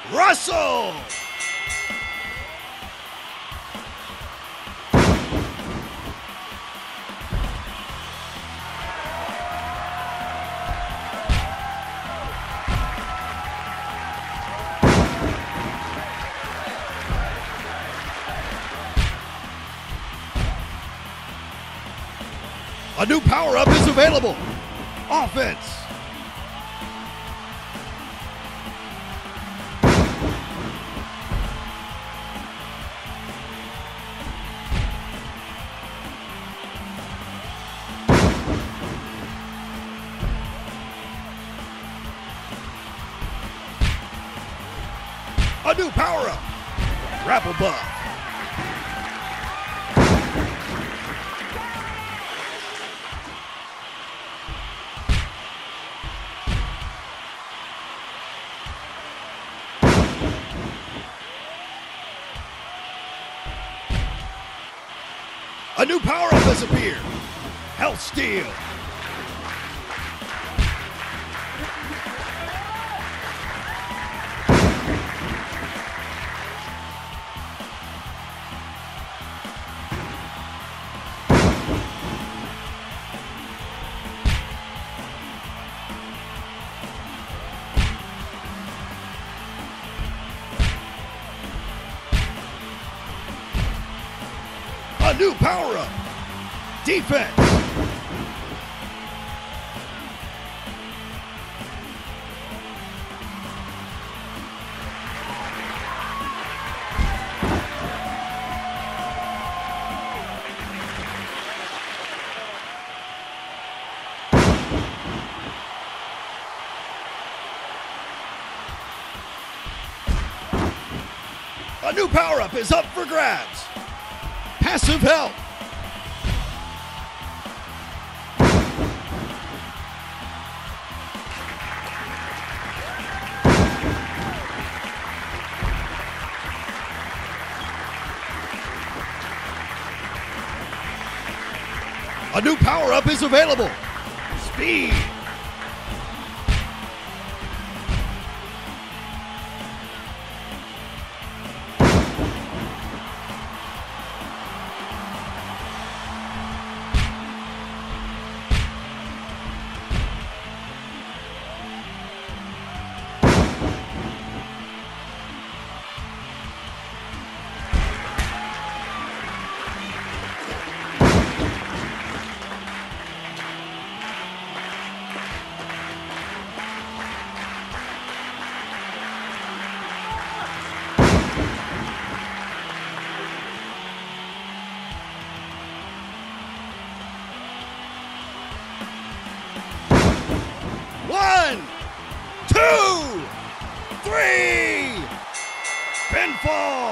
Russell. A new power-up is available. Offense. A new power-up. Grapple buff. A new power-up has appeared. Health Steal. A new power-up. Defense. A new power-up is up for grabs. Passive help. A new power-up is available. Speed. One, two, three. Pinfall.